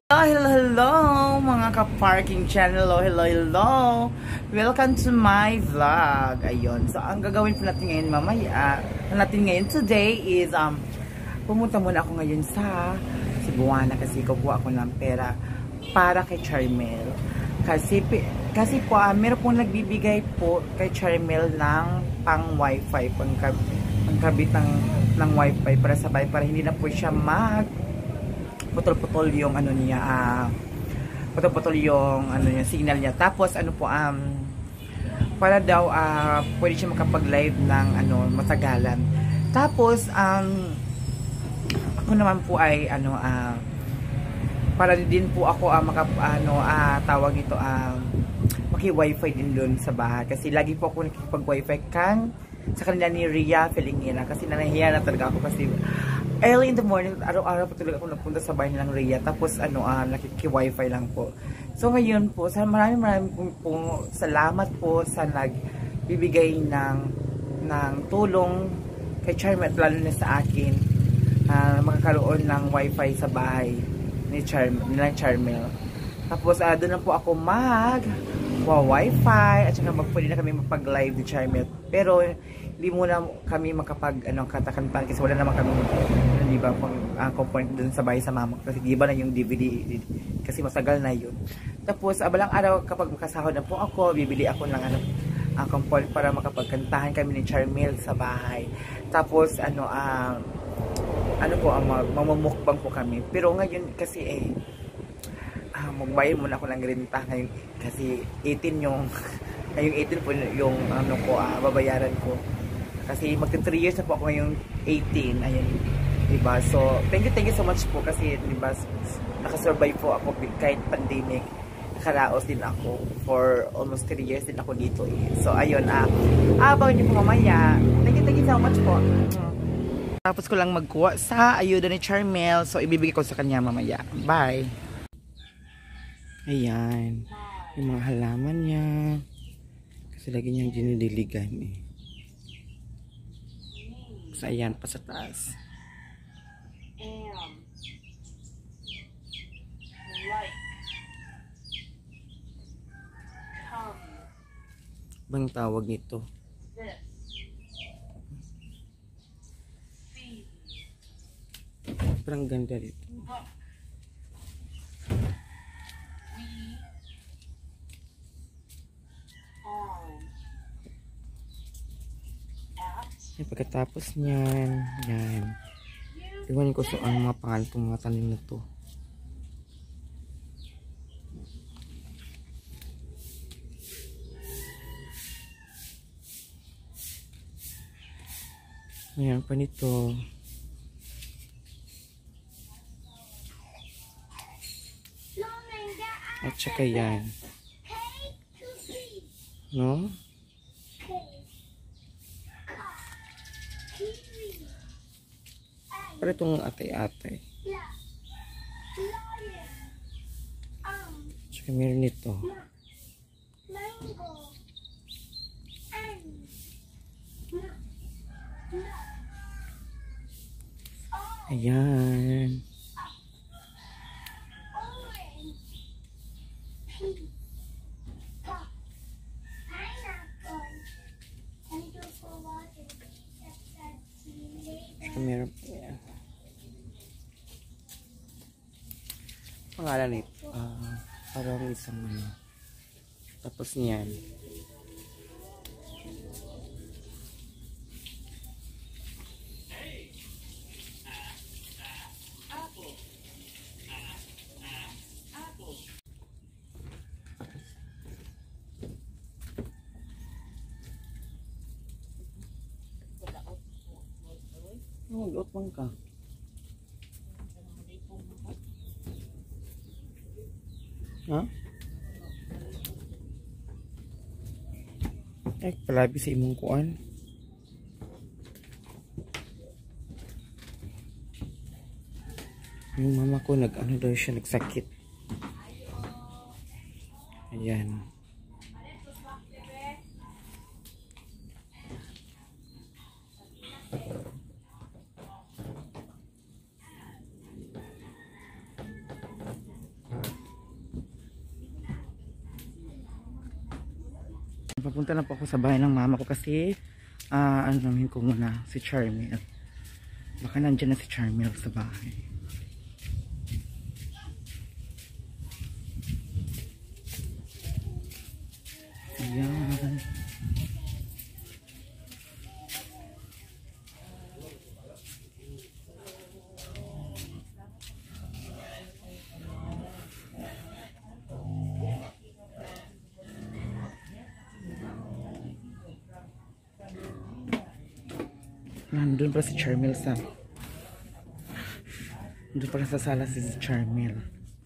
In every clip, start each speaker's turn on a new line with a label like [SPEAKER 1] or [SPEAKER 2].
[SPEAKER 1] Hello, hello, mga ka-parking channel. Hello. Welcome to my vlog. Ayun. So, ang gagawin po natin ngayon today is, pumunta muna ako ngayon sa Cebuana kasi kukuha ako ng pera para kay Charmel. Kasi po, meron pong nagbibigay po kay Charmel ng pang wifi, pangkabit ng wifi para sabay, para hindi na po siya putol-putol yung ano niya, putol-putol yung ano niya, signal niya. Tapos ano po, para daw pwede siya makapag-live ng ano, matagalan. Tapos ako naman po ay ano, para din po ako tawag ito, maki-wifi din doon sa bahay kasi lagi po ako nakikipag-wifi sa kanila ni Ria Felingina kasi nanahiya na talaga ako kasi early in the morning, araw-araw po talaga ako napunta sa bahay nilang Rhea. Tapos, nakiki-wifi lang po. So, ngayon po, maraming po salamat po sa nagbibigay ng tulong kay Charmel at lalo na sa akin. Makakaroon ng wifi sa bahay nilang Charmel. Tapos, doon na po ako wifi at saka pwede na kami mapag-live ni Charmel. Pero, hindi muna kami katakantan kasi wala naman kami di ba component dun sa bahay sa mama kasi di ba na yung DVD kasi masagal na yun. Tapos abalang araw kapag makasahod na po ako, bibili ako ng component para makapagkantahan kami ni Charmel sa bahay. Tapos mamumukbang po kami. Pero ngayon kasi magbayad muna ako ng renta ngayon kasi 18 yung ngayong 18 po yung babayaran ko. Kasi magti 3 years na po ako ngayong 18. Ayun. Diba? So, thank you so much po kasi diba, nakasurvive po ako kahit pandemic. Nakaraos din ako for almost 3 years din ako dito eh. So, ayun. Abangan niyo po mamaya. Thank you so much po. Tapos ko lang magkuha sa ayuda ni Charmel. So, ibibigay ko sa kanya mamaya. Bye! Ayan. Yung mga halaman niya. Kasi lagi niyang dinidiligan eh. So, ayan pa sa taas. Bang tawag nito? Parang ganda dito. Pagkatapos niyan, yan. Iwan ko sa mga pangalan ng mga tanim na to. Ayan pa nito. At saka yan. No? Para itong atay-atay. Saka meron ito. Ayan. Saka meron po yan. Pangalan nito. Parang isang tapos niyan. Mag-out man ka. Ha? Ay, palabi sa imong kuan. Yung mama ko daw siya nagsakit. Ayan. papunta na po ako sa bahay ng mama ko kasi anuhin ko muna si Charmel. Baka nandyan na si Charmel sa bahay. Ayan. Nandun pa si Charmel sa nandun pa sa sala si Charmel.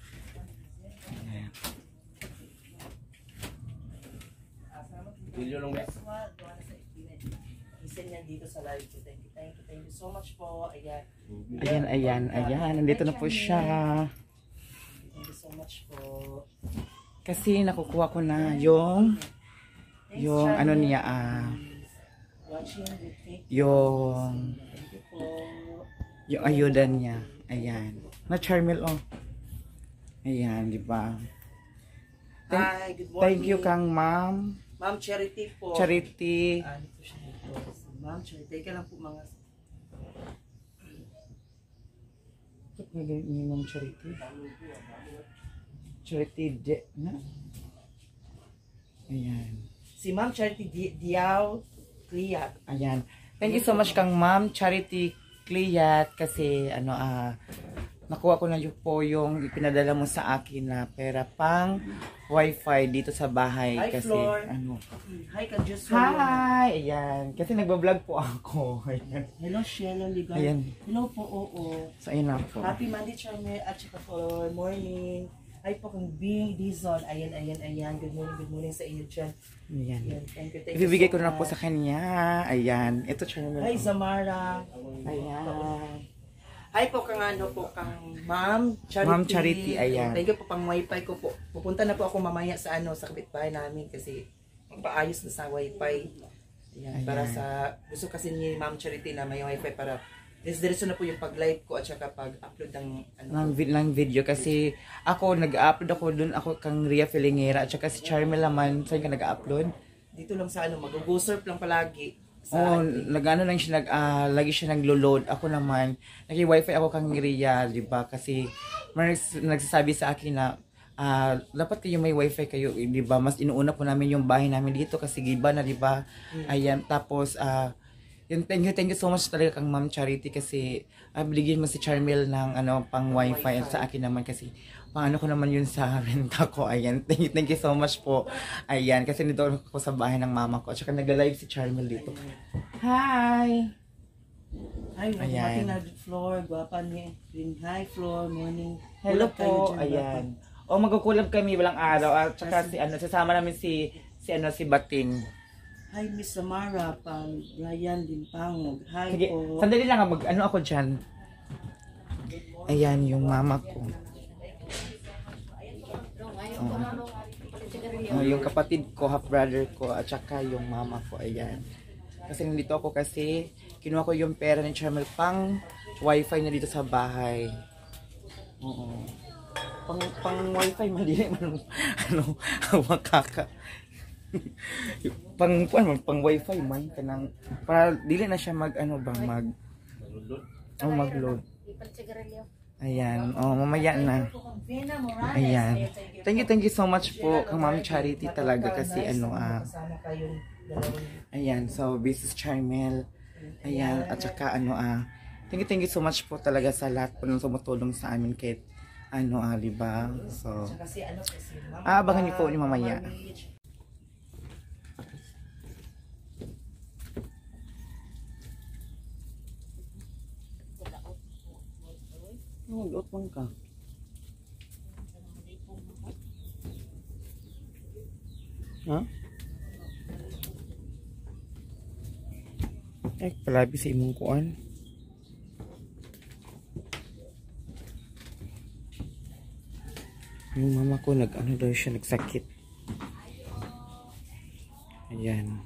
[SPEAKER 2] Dito sa live ko. Thank you so much po.
[SPEAKER 1] Ayan. Nandito na po siya.
[SPEAKER 2] Thank you so much po.
[SPEAKER 1] Kasi nakukuha ko na yung ano niya yung yung ayuda niya. Ayan. Na Charmel Ayan, di ba?
[SPEAKER 2] Hi, good morning.
[SPEAKER 1] Thank you kang Ma'am
[SPEAKER 2] Charity po.
[SPEAKER 1] Charity.
[SPEAKER 2] Dito siya dito. Ma'am Charity. Teka lang po mga.
[SPEAKER 1] Ni Ma'am Charity. Charity na. Ayan.
[SPEAKER 2] Si Ma'am Charity Diao Cliat.
[SPEAKER 1] Ayan. Thank you so much kang Ma'am Charity Cliat kasi nakuha ko na yung ipinadala mo sa akin na pera pang wifi dito sa bahay.
[SPEAKER 2] Hi,
[SPEAKER 1] kasi
[SPEAKER 2] Flor. Hi, Kajuso.
[SPEAKER 1] Hi! Ayan. Kasi nagbablog po ako. Ayan.
[SPEAKER 2] Hello, Shelly Liga.
[SPEAKER 1] Ayan.
[SPEAKER 2] Hello po, oo.
[SPEAKER 1] So, ayun na po.
[SPEAKER 2] Happy Monday, Charmel. At saka for morning. Hi po kang Bing Dizon. Ayan. Good morning sa inyo dyan.
[SPEAKER 1] Ayan.
[SPEAKER 2] Thank you
[SPEAKER 1] Ibibigay
[SPEAKER 2] so
[SPEAKER 1] ko na po
[SPEAKER 2] much.
[SPEAKER 1] sa kanya. Ayan. Ito, Charmel.
[SPEAKER 2] Hi, Zamara.
[SPEAKER 1] Ayan.
[SPEAKER 2] Hi po kang Ma'am Charity.
[SPEAKER 1] Ma'am Charity, ayan.
[SPEAKER 2] Thank you po pang wifi ko po. Pupunta na po ako mamaya sa sa kapitbahay namin kasi magpaayos na sa wifi. Ayan. Para sa gusto kasi ni Ma'am Charity na may wifi para diretso na po yung pag-live ko at saka pag-upload ng
[SPEAKER 1] video kasi ako nag-upload ako dun ako kang Ria Filingera at saka si Charmel naman saan ka nag-upload?
[SPEAKER 2] Dito lang sa mag-go-surf lang palagi.
[SPEAKER 1] Nag-ano lang siya lagi siya naglo-load. Ako naman naki-wifi ako kang Ria, di ba? Kasi nagsasabi sa akin na dapat kayo may wifi kayo, di ba? Mas inuuna po namin yung bahay namin dito kasi giba na, di ba? Ayan, tapos thank you so much talaga kang Ma'am Charity kasi binigyan mo si Charmel ng pang wifi at sa akin naman kasi paano ko naman yun sa renta ko. Ayan, thank you so much po. Ayan, kasi nito ako sa bahay ng mama ko at saka nag-live si Charmel dito. Hi!
[SPEAKER 2] Hi, ayan. Floor, guwapa niya. Hi, Floor, morning.
[SPEAKER 1] Hello po, ayan. Magkukulab kami walang araw at saka sasama namin si Bating.
[SPEAKER 2] Hi, Miss Samara, pang Ryan Dimpangog. Hi
[SPEAKER 1] sige,
[SPEAKER 2] po.
[SPEAKER 1] Sandali lang ako dyan. Ayan, yung mama ko. Yung kapatid ko, half brother ko, at saka yung mama ko, ayan. Kasi nandito ako kasi kinuha ko yung pera ni Charmel pang wifi na dito sa bahay. Oo. Pang wifi, madili man makaka. pang wifi man kanang para dili na siya mag mag-load. Ayan, mamaya na. Ayan. Thank you so much po kang Ma'am Charity talaga kasi ayan, so this is Charmel. Ayan, at saka thank you so much po talaga sa lahat po ng tumutulong sa amin kahit diba? So, abangan niyo po ni mamaya. Mag-out man ka. Ha? Palabi sa imong kuan. Yung mama ko daw siya nagsakit. Ayan.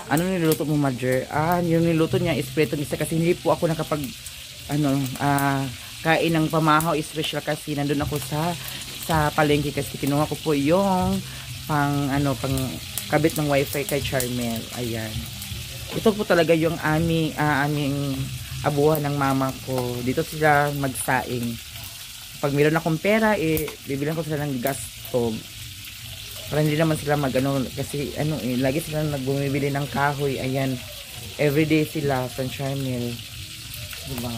[SPEAKER 1] Ano niluto mo, Mother? Yung niluto niya is preto misa kasi hindi po ako nakapag kain ng pamahaw special kasi nandun ako sa palengke kasi kinuha ko po yung pang kabit ng wifi kay Charmel. Ayan. Ito po talaga yung aming abuhan ng mama ko. Dito sila magsaing. Pag meron akong pera, bibilan ko sila ng gas stove. Para hindi naman sila kasi lagi sila nagbumibili ng kahoy. Ayan. Everyday sila sa Charmel. Diba?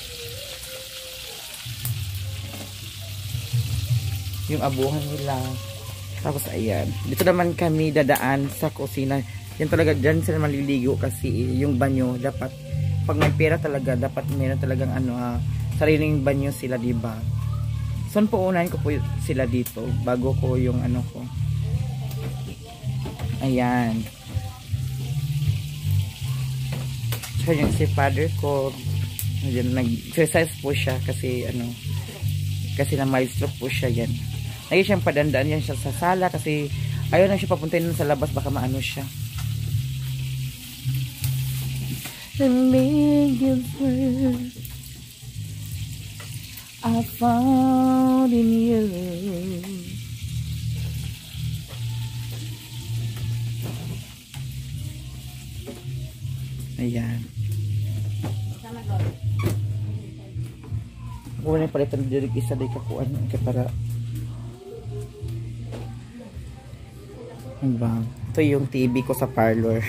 [SPEAKER 1] Yung abuhan nila. Tapos ayan. Dito naman kami dadaan sa kusina. Yan talaga, dyan sila maliligo kasi yung banyo dapat, pag may pera talaga, dapat meron talagang sariling banyo sila, diba? So, po unahin ko po sila dito bago ko yung ko. Ayan. So, yung si father ko, nag-exercise po siya kasi kasi na mild stroke po siya yan. Lagi siyang padandaan yan siya sa sala kasi ayaw na siya papuntahin sa labas baka maano siya. And millions words I found in you. Ayan. Ako na palitan diri isa day kakuan para ito yung TV ko sa parlor.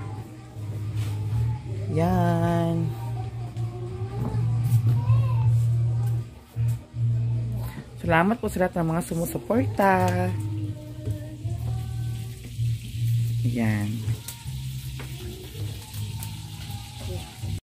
[SPEAKER 1] Yan. Salamat po sa lahat ng mga sumusuporta. Yan.